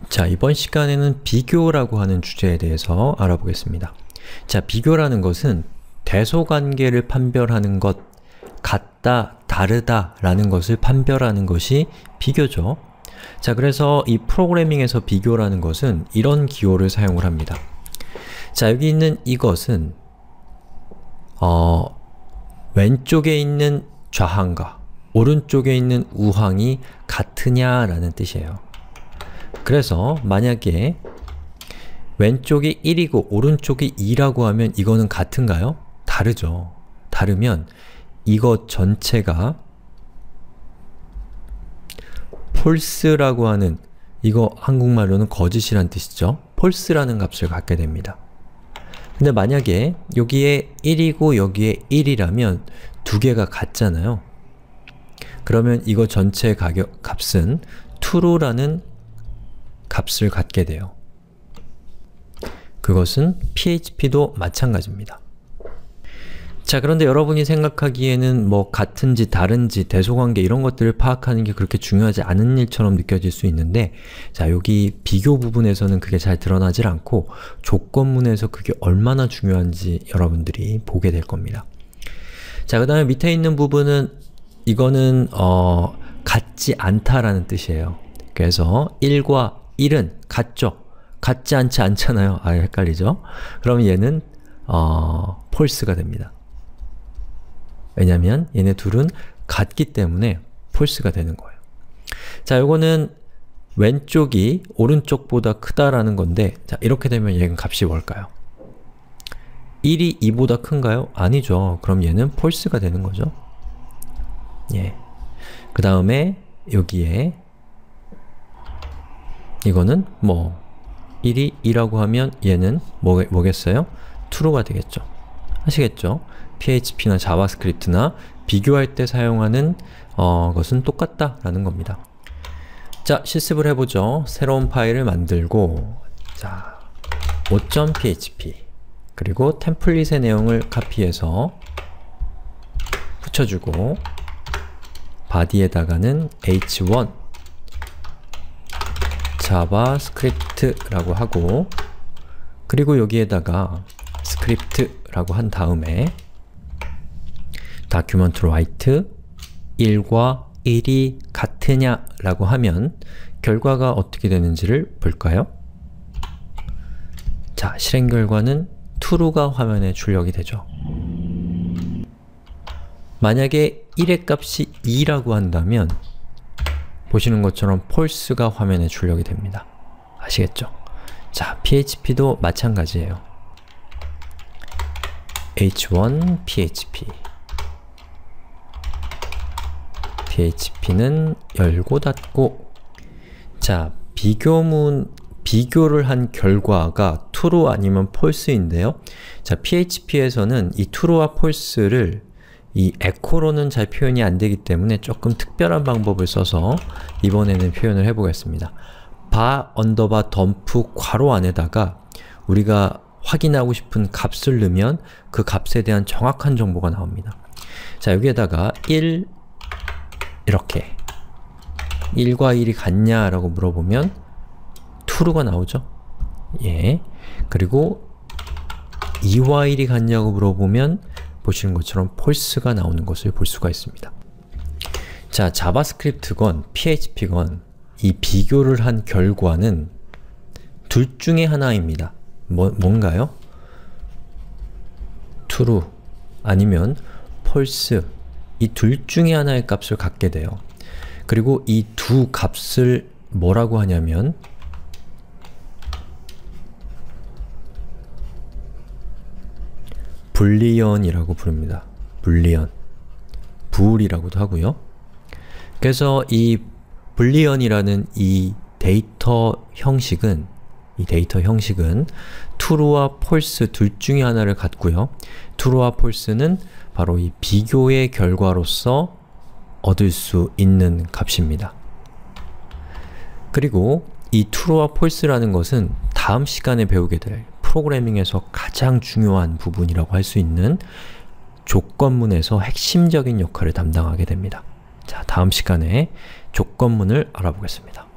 자, 이번 시간에는 비교라고 하는 주제에 대해서 알아보겠습니다. 자, 비교라는 것은 대소관계를 판별하는 것, 같다, 다르다 라는 것을 판별하는 것이 비교죠. 자, 그래서 이 프로그래밍에서 비교라는 것은 이런 기호를 사용을 합니다. 자, 여기 있는 이것은 왼쪽에 있는 좌항과 오른쪽에 있는 우항이 같으냐 라는 뜻이에요. 그래서 만약에 왼쪽이 1이고 오른쪽이 2라고 하면 이거는 같은가요? 다르죠. 다르면 이것 전체가 false라고 하는, 이거 한국말로는 거짓이란 뜻이죠. false라는 값을 갖게 됩니다. 근데 만약에 여기에 1이고 여기에 1이라면 두 개가 같잖아요. 그러면 이거 전체 값은 true라는 값을 갖게 돼요. 그것은 PHP도 마찬가지입니다. 자, 그런데 여러분이 생각하기에는 뭐 같은지 다른지 대소관계 이런 것들을 파악하는 게 그렇게 중요하지 않은 일처럼 느껴질 수 있는데, 자, 여기 비교 부분에서는 그게 잘 드러나질 않고 조건문에서 그게 얼마나 중요한지 여러분들이 보게 될 겁니다. 자, 그 다음에 밑에 있는 부분은 이거는 같지 않다라는 뜻이에요. 그래서 1과 1은 같죠? 같지 않잖아요. 아, 헷갈리죠? 그럼 얘는 false가 됩니다. 왜냐면 얘네 둘은 같기 때문에 false가 되는 거예요. 자, 요거는 왼쪽이 오른쪽보다 크다라는 건데, 자, 이렇게 되면 얘는 값이 뭘까요? 1이 2보다 큰가요? 아니죠. 그럼 얘는 false가 되는 거죠. 예. 그 다음에 여기에 이거는 뭐 1이 2라고 하면 얘는 뭐겠어요? true가 되겠죠. 아시겠죠? PHP나 자바스크립트나 비교할 때 사용하는 것은 똑같다라는 겁니다. 자, 실습을 해보죠. 새로운 파일을 만들고, 자, 5.php 그리고 템플릿의 내용을 카피해서 붙여주고 body에다가는 h1 자바스크립트라고 하고, 그리고 여기에다가 스크립트라고 한 다음에 document write 1과 1이 같으냐 라고 하면 결과가 어떻게 되는지를 볼까요? 자, 실행 결과는 true가 화면에 출력이 되죠. 만약에 1의 값이 2라고 한다면 보시는 것처럼 false가 화면에 출력이 됩니다. 아시겠죠? 자, PHP도 마찬가지예요. h1 php PHP는 열고 닫고. 자, 비교를 한 결과가 true 아니면 false인데요. 자, PHP에서는 이 true와 false를 이 echo로는 잘 표현이 안 되기 때문에 조금 특별한 방법을 써서 이번에는 표현을 해보겠습니다. bar_dump 괄호 안에다가 우리가 확인하고 싶은 값을 넣으면 그 값에 대한 정확한 정보가 나옵니다. 자, 여기에다가 1 이렇게 1과 1이 같냐 라고 물어보면 true가 나오죠. 예. 그리고 2와 1이 같냐고 물어보면 보시는 것처럼 false가 나오는 것을 볼 수가 있습니다. 자, 자바스크립트건 PHP건 이 비교를 한 결과는 둘 중에 하나입니다. 뭔가요? true 아니면 false, 이 둘 중에 하나의 값을 갖게 돼요. 그리고 이 두 값을 뭐라고 하냐면 불리언이라고 부릅니다. 불리언, 불이라고도 하고요. 그래서 이 불리언이라는 이 데이터 형식은 true와 false 둘 중에 하나를 갖고요. true와 false는 바로 이 비교의 결과로서 얻을 수 있는 값입니다. 그리고 이 true와 false라는 것은 다음 시간에 배우게 될 프로그래밍에서 가장 중요한 부분이라고 할 수 있는 조건문에서 핵심적인 역할을 담당하게 됩니다. 자, 다음 시간에 조건문을 알아보겠습니다.